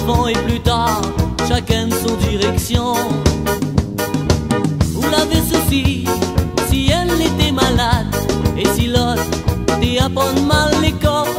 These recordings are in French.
enfants et plus tard, chacun de son direction. Vous l'avez souci si elle était malade, et si l'autre t'es apprendre mal l'école.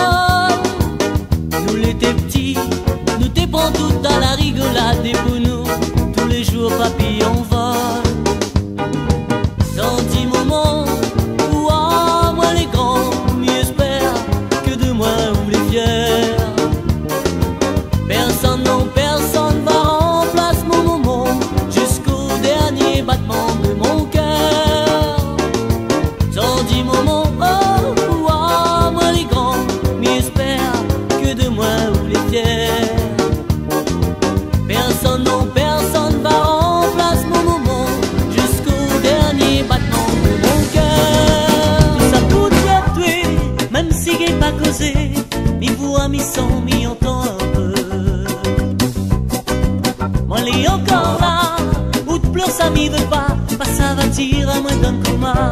Nous l'étais petits, nous t'es prend tout à la rigolade, et pour nous, tous les jours papillon vol. Dans 10 moments, ouah, moi les grands, m'y espère que de moi ou les fiers. Personne, non, personne va remplacer mon moment jusqu'au dernier battement de mon cœur. Dans 10 moments, oh, ouah, moi les grands, m'y espère que de moi ou les fiers. Personne, non, personne va remplacer mon moment jusqu'au dernier battement de mon cœur. Tout ça pour dire tuer, même si j'ai pas causé, mi voix, mi son, mi entend un peu. Moi les encore là, ou de pleurs ça m'y veut pas ça va tirer à moi d'un coma.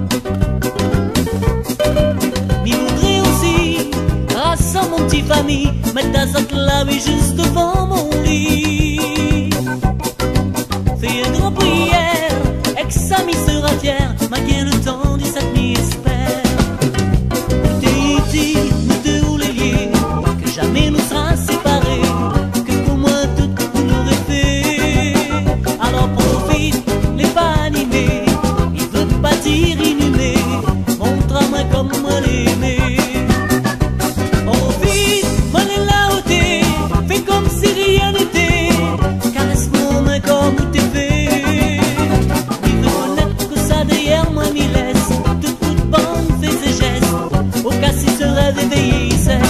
Mi voudrais aussi, grâce à mon petit famille, mettre ta zotte là, oui, juste devant mon lit. Fais une grande prière, et que sa mi sera fière, malgré le temps du sac mi espère. T'es dit, nous deux ou les liés, que jamais nous sera séparés, que pour moi tout nous aurait fait. Alors profite, les pas animés, il veut pas dire inhumé, montre-moi comme moi l'aimer. Profite, moi les là où t'es, fais comme si rien n'était, caresse-moi main comme où t'es fait. Il veut connaître que ça derrière moi m'y laisse, toute bande fait ses gestes, au cas si ce rêve éveillé il cesse.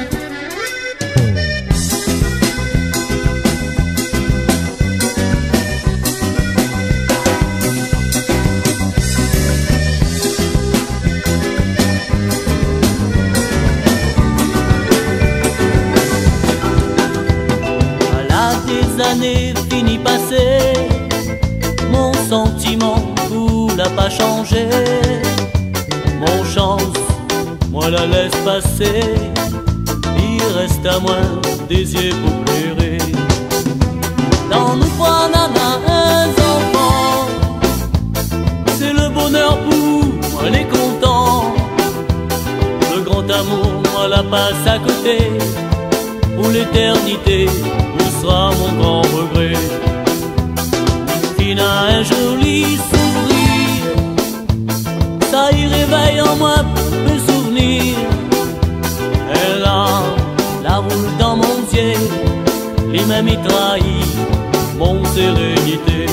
Années finies passées, mon sentiment vous l'a pas changé. Mon chance, moi la laisse passer, il reste à moi des yeux pour pleurer. Dans nous trois nanas, un enfant, c'est le bonheur pour moi les contents. Le grand amour, moi la passe à côté, pour l'éternité, où sera mon grand regret. Fina a un joli sourire, ça y réveille en moi mes souvenirs. Elle a la roule dans mon ciel, les mêmes y trahit mon sérénité.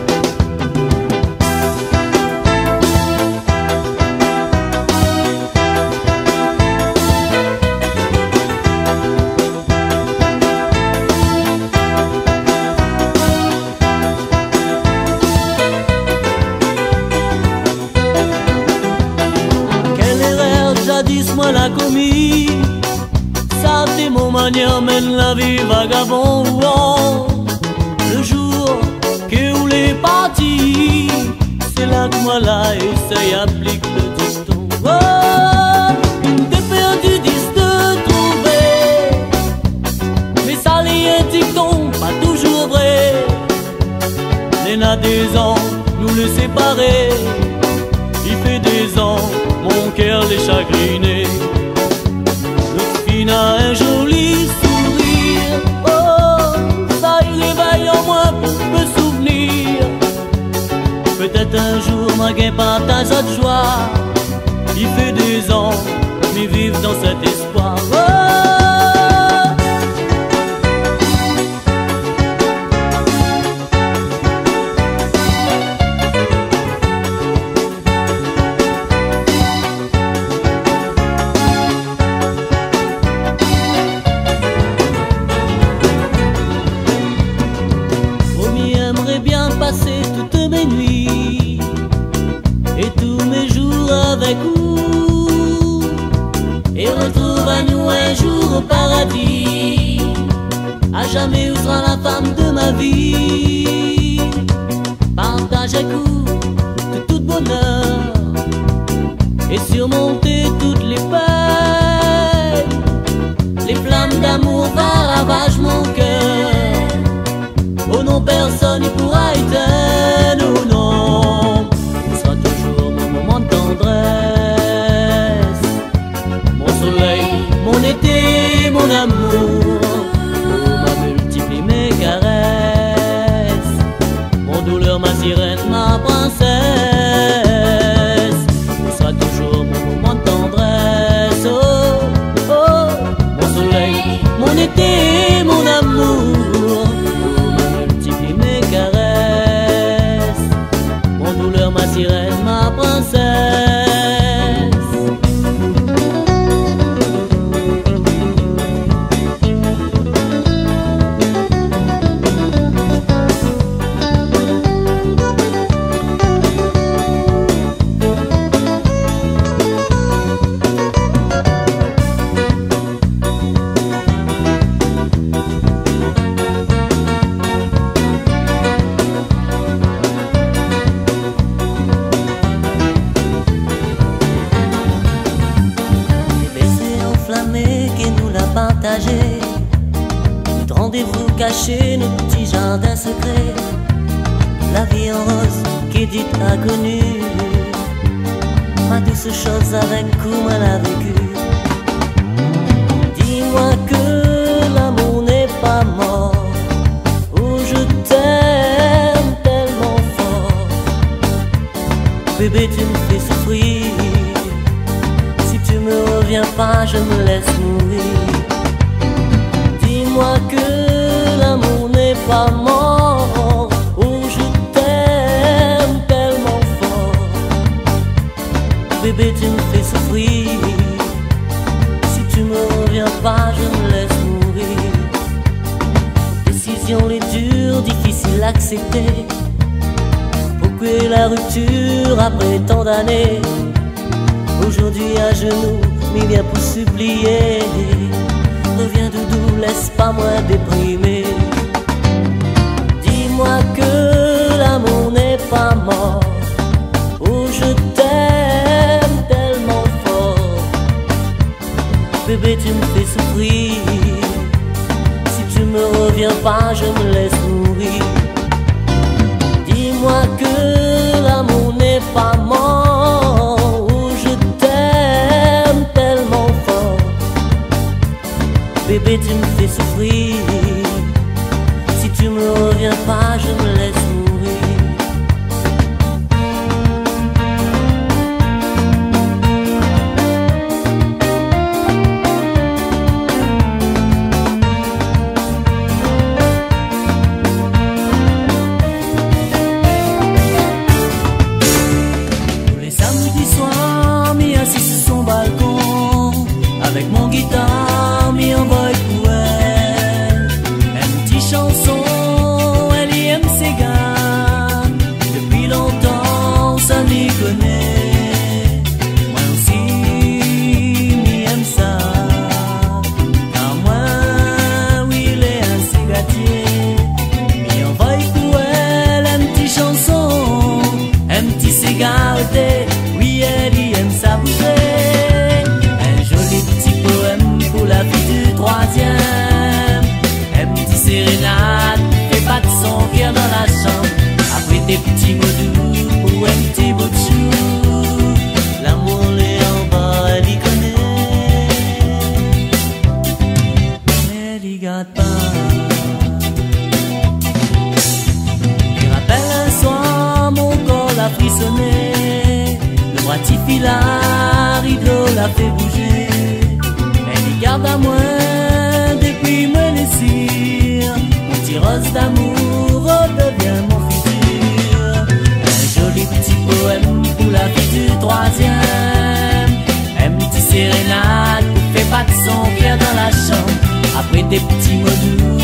Moi l'a commis, ça c'est mon manière mène la vie vagabond. Le jour que vous l'êtes parti, c'est là que moi là essaye applique le dicton. Une t'es perdu dis de trouver, mais ça les un dicton pas toujours vrai. Les n'a des ans nous les séparer, il fait des ans mon cœur les chagriné. Notre fille a un joli sourire, oh, ça il réveille en moi pour me souvenir. Peut-être un jour ma gain partage de joie, il fait des ans, mais vive dans cet espoir. Oh, passer toutes mes nuits et tous mes jours avec vous, et retrouve à nous un jour au paradis. À jamais où sera la femme de ma vie, partage un coup de tout bonheur et surmonter toutes les peines, les flammes flamme d'amour va ravage mon cœur. Oh non, personne n'y pourra éteindre, oh non. Ce sera toujours mon moment de tendresse, mon soleil, mon été, mon amour. Oh, m'a multiplie mes caresses, mon douleur, ma sirène, ma princesse. Ce sera toujours mon moment de tendresse, oh, oh, mon soleil, mon été, mon amour. Oh, m'a multiplie mes caresses, mon douleur, ma sirène, ma princesse. Qui nous l'a partagé, notre rendez-vous caché, notre petit jardin secret, la vie en rose qu'Edith a connue, ma douce chose avec comment elle a vécu. Dis-moi que l'amour n'est pas mort, oh je t'aime tellement fort, bébé tu me fais souffrir. Si tu me reviens pas, je me laisse mourir. Dis-moi que l'amour n'est pas mort, oh je t'aime tellement fort, bébé tu me fais souffrir. Si tu me reviens pas, je me laisse mourir. Décision les dures, difficile à accepter, pourquoi la rupture après tant d'années? Aujourd'hui à genoux, m'y viens pour supplier. Reviens doudou, laisse pas moi déprimer. Dis-moi que l'amour n'est pas mort, oh je t'aime tellement fort, bébé tu me fais souffrir. Si tu me reviens pas, je me laisse mourir. Dis-moi que l'amour n'est pas mort, bébé tu me fais souffrir. Si tu me reviens pas, je me laisse mourir. Tous les samedis soirs, m'y assis sur son balcon, avec mon guitare, m'y envoie pour elle. Une petite chanson, elle y aime ses gars. Depuis longtemps, ça m'y connaît. Moi aussi, m'y aime ça. Car moi, oui, il est un cigatier. M'y envoie pour elle, une petite chanson, un petit cigarette. Oui, elle y aime ça bouger. Pour la vie du troisième, un petit sérénade, fais pas de son cœur dans la chambre. Après des petits mots doux ou un petit bout de chou, l'amour l'est en bas, elle y connaît, elle y garde pas. Il rappelle un soir, mon corps l'a frissonné, le bras tifilard, rideau l'a fait bouger. Garde à moi depuis moi les cires, mon petit rose d'amour redevient mon futur. Un joli petit poème pour la vie du troisième, un petit sérénade, fais pas de son cœur dans la chambre. Après des petits mots doux